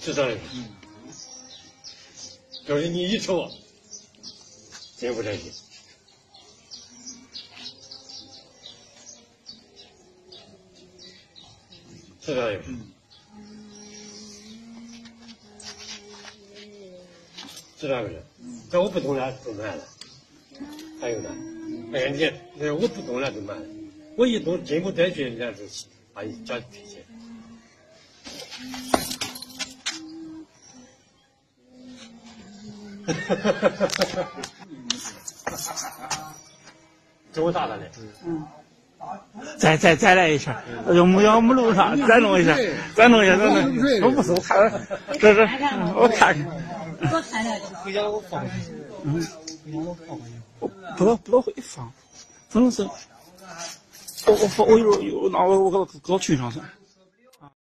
知道了。就是你一抽，真不正经。知道了。知道不是？这我不懂了，就慢了。还有呢，哎呀，你我不懂了就慢了。我一懂，进步再学，人家就把你讲脾气。这我咋了嘞？ 再来一下，要我们录上，再弄一下，再弄一下，我不是我看这我看看。 我看了就回家我放回去。回家我放回去。 不会放，反正是我一会儿拿我搁群上去。